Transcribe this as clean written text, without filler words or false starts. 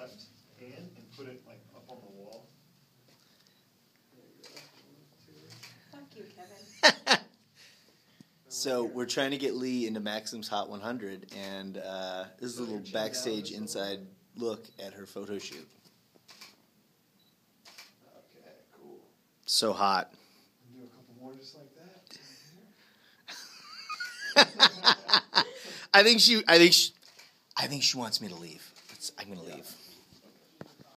left hand and put it like up on the wall. Fuck you, Kevin. So we're trying to get Lee into Maxim's Hot 100, and this is a little backstage inside look at her photo shoot. Okay, cool. So hot. Do a couple more just like that. I think she wants me to leave. I'm gonna leave.